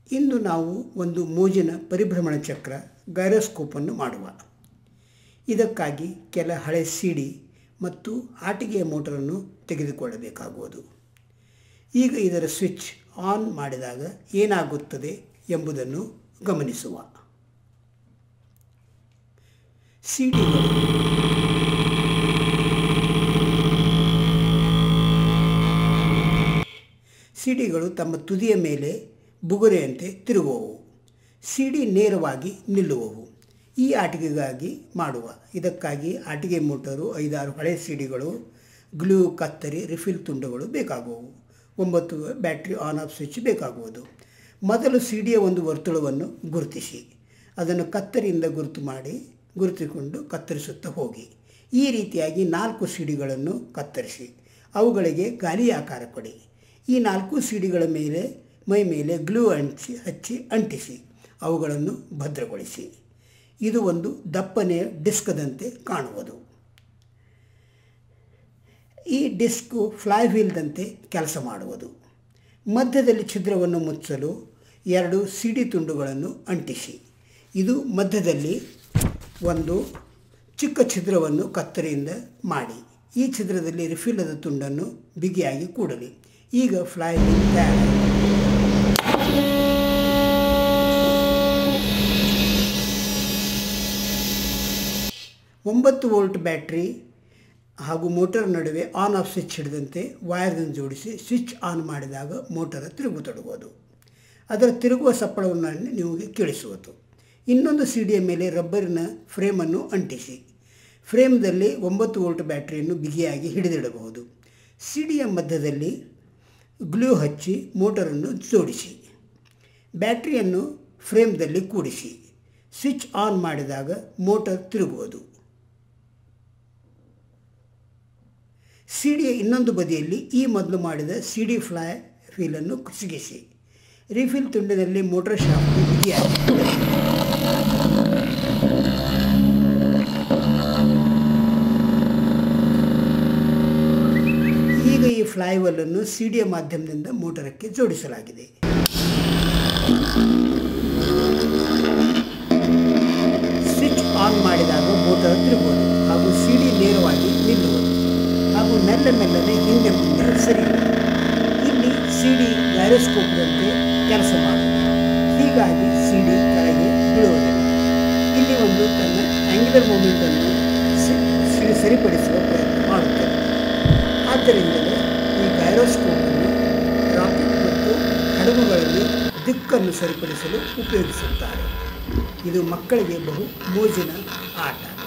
ಇಂದು ನಾವು ಒಂದು ಮೋಜಿನ ಪರಿಭ್ರಮಣ ಚಕ್ರ ಗೈರೋಸ್ಕೋಪನ್ನು ಮಾಡುವ. ಇದಕ್ಕಾಗಿ ಕೆಲ ಹಳೆ CD ಮತ್ತು ಆಟಿಕೆಯ ಮೋಟರನ್ನು ತೆಗೆದುಕೊಳ್ಳಬೇಕಾಗುವುದು. ಈಗ ಇದರ ಸ್ವಿಚ್ ಆನ್ ಮಾಡಿದಾಗ ಏನಾಗುತ್ತದೆ ಎಂಬುದನ್ನು ಗಮನಿಸುವ. ಸಿಡಿಗಳು ತಮ್ಮ ತುದಿಯ ಮೇಲೆ ಬುಗುರೆಯಂತೆ ತಿರುಗುವವು. CD ನೇರವಾಗಿ ನಿಲ್ಲುವವು. ಈ ಆಟಿಕೆಗಾಗಿ ಮಾಡುವ. ಇದಕ್ಕಾಗಿ ಆಟಿಕೆ ಮೋಟರು, 5-6 ಹಳೆ CDಗಳು, ಗ್ಲೂ, ಕತ್ತರಿ, ರಿಫಿಲ್ ತುಂಡುಗಳು ಬೇಕಾಗುವವು. 9 ಬ್ಯಾಟ್ರಿ ಆನ್ ಆಫ್ ಸ್ವಿಚ್ ಬೇಕಾಗುವುದು. ಮೊದಲು CDಯ ಒಂದು ವರ್ತುಳವನ್ನು ಗುರುತಿಸಿ ಅದನ್ನು ಕತ್ತರಿಯಿಂದ ಗುರುತಿಸಿಕೊಂಡು ಕತ್ತರಿಸುತ್ತಾ ಹೋಗಿ. ಈ ರೀತಿಯಾಗಿ 4 CDಗಳನ್ನು ಕತ್ತರಿಸಿ ಅವುಗಳಿಗೆ ಗಾಲಿ ಆಕಾರ ಕೊಡಿ. ಈ 4 CDಗಳ ಮೈ ಮೇಲೆ ಗ್ಲೂ ಹಚ್ಚಿ ಅಂಟಿಸಿ ಅವುಗಳನ್ನು ಭದ್ರಗೊಳಿಸಿ. ಇದು ಒಂದು ದಪ್ಪನೆಯ ಡಿಸ್ಕ್ದಂತೆ ಕಾಣುವುದು. ಈ ಡಿಸ್ಕು ಫ್ಲೈವೀಲ್ದಂತೆ ಕೆಲಸ ಮಾಡುವುದು. ಮಧ್ಯದಲ್ಲಿ ಛಿದ್ರವನ್ನು ಮುಚ್ಚಲು 2 CD ತುಂಡುಗಳನ್ನು ಅಂಟಿಸಿ. ಇದು ಮಧ್ಯದಲ್ಲಿ ಒಂದು ಚಿಕ್ಕ ಛಿದ್ರವನ್ನು ಕತ್ತರಿಯಿಂದ ಮಾಡಿ ಈ ಛಿದ್ರದಲ್ಲಿ ರಿಫಿಲ್ಲದ ತುಂಡನ್ನು ಬಿಗಿಯಾಗಿ ಕೂಡಲಿ. ಈಗ ಫ್ಲೈವೀಲ್ ತಯಾರಾಗಿದೆ. 9 ವೋಲ್ಟ್ ಬ್ಯಾಟ್ರಿ ಹಾಗೂ ಮೋಟರ್ ನಡುವೆ ಆನ್ ಆಫ್ ಸ್ವಿಚ್ ಹಿಡಿದಂತೆ ವೈರ್ಗಳನ್ನು ಜೋಡಿಸಿ ಸ್ವಿಚ್ ಆನ್ ಮಾಡಿದಾಗ ಮೋಟರ್ ತಿರುಗತೊಡಗುವುದು. ಅದರ ತಿರುಗುವ ಸಪ್ಪಳವನ್ನು ನಿಮಗೆ ಕೇಳಿಸುವುದು. ಇನ್ನೊಂದು CDಯ ಮೇಲೆ ರಬ್ಬರಿನ ಫ್ರೇಮನ್ನು ಅಂಟಿಸಿ ಫ್ರೇಮ್ದಲ್ಲಿ 9 ವೋಲ್ಟ್ ಬ್ಯಾಟ್ರಿಯನ್ನು ಬಿಗಿಯಾಗಿ ಹಿಡಿದಿಡಬಹುದು. CDಯ ಮಧ್ಯದಲ್ಲಿ ಗ್ಲೂ ಹಚ್ಚಿ ಮೋಟರನ್ನು ಜೋಡಿಸಿ ಬ್ಯಾಟ್ರಿಯನ್ನು ಫ್ರೇಮ್ದಲ್ಲಿ ಕೂಡಿಸಿ ಸ್ವಿಚ್ ಆನ್ ಮಾಡಿದಾಗ ಮೋಟರ್ ತಿರುಗುವುದು. CDಯ ಇನ್ನೊಂದು ಬದಿಯಲ್ಲಿ ಈ ಮೊದಲು ಮಾಡಿದ CD ಫ್ಲೈ ವೀಲನ್ನು ಸಿಗಿಸಿ ರಿಫಿಲ್ ತುಂಡಿನಲ್ಲಿ ಮೋಟರ್ ಶಾಫ್ಟ್ ಬಿಗಿಯಾಗಿ ಈಗ ಈ ಫ್ಲೈವೀಲನ್ನು CDಯ ಮಾಧ್ಯಮದಿಂದ ಮೋಟರಕ್ಕೆ ಜೋಡಿಸಲಾಗಿದೆ. ಸ್ವಿಚ್ ಆನ್ ಮಾಡಿದಾಗ ಮೋಟರ್ ತಿರುಗುವುದು ಹಾಗೂ CD ನೇರವಾಗಿ ನಿಲ್ಲುವುದು ಹಾಗೂ ಮೆಲ್ಲನೆ ಹಿಂದೆ ಮುಂದೆ ಸರಿಯುವುದು. ಇಲ್ಲಿ CD ಗೈರೋಸ್ಕೋಪ್ದಂತೆ ಕೆಲಸ ಮಾಡುವುದು. ಹೀಗಾಗಿ CD ಕೆಳಗೆ ಬೀಳುವುದಿಲ್ಲ. ಇಲ್ಲಿ ಒಂದು ತನ್ನ ಆಂಗ್ಯುಲರ್ ಮೂಮೆಂಟನ್ನು ಸರಿಪಡಿಸುವ ಪ್ರಯತ್ನ ಮಾಡುತ್ತದೆ. ಆದ್ದರಿಂದಲೇ ಈ ಗೈರೋಸ್ಕೋಪನ್ನು ರಾಕೆಟ್ ಮತ್ತು ಹಡಗುಗಳಲ್ಲಿ ದಿಕ್ಕನ್ನು ಸರಿಪಡಿಸಲು ಉಪಯೋಗಿಸುತ್ತಾರೆ. ಇದು ಮಕ್ಕಳಿಗೆ ಬಹು ಮೋಜಿನ ಆಟ.